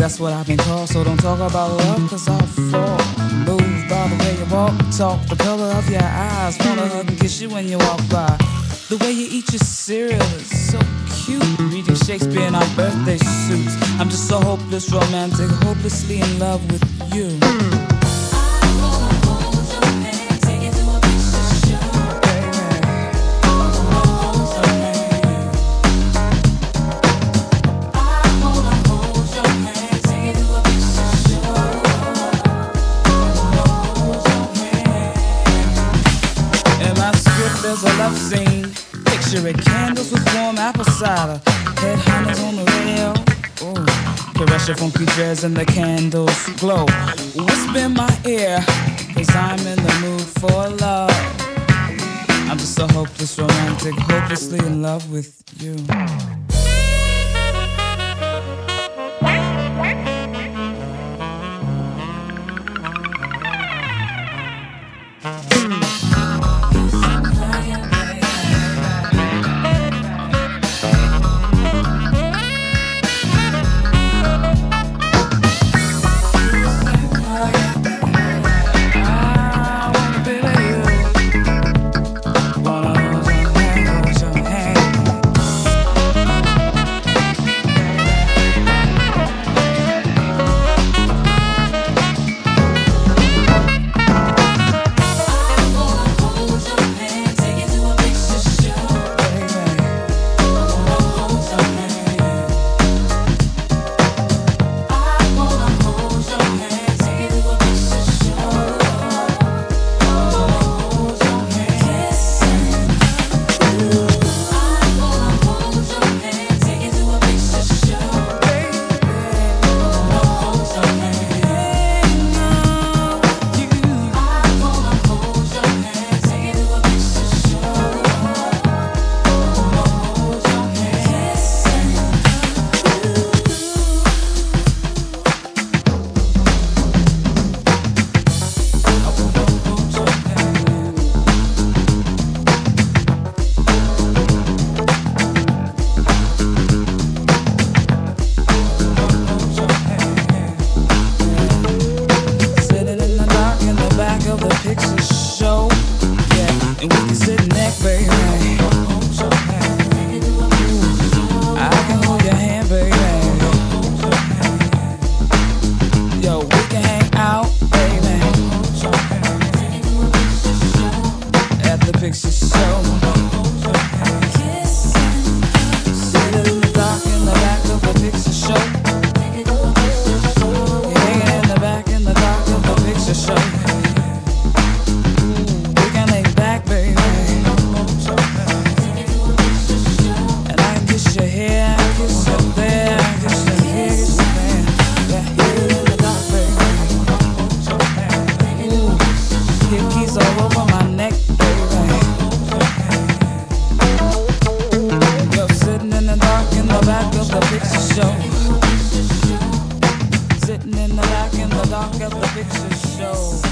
that's what I've been called. So don't talk about love, cause I'll fall. Moved by the way you walk, talk, the color of your eyes. Wanna hug and kiss you when you walk by. The way you eat your cereal is so cute. Reading Shakespeare in our birthday suits. I'm just so hopeless, romantic, hopelessly in love with you. There's a love scene, picture it, candles with warm apple cider, headhunters on the radio, ooh, caress your funky dress and the candles glow, whisper in my ear, cause I'm in the mood for love. I'm just so hopeless, romantic, hopelessly in love with you. Sitting in the back in the dark of the picture show.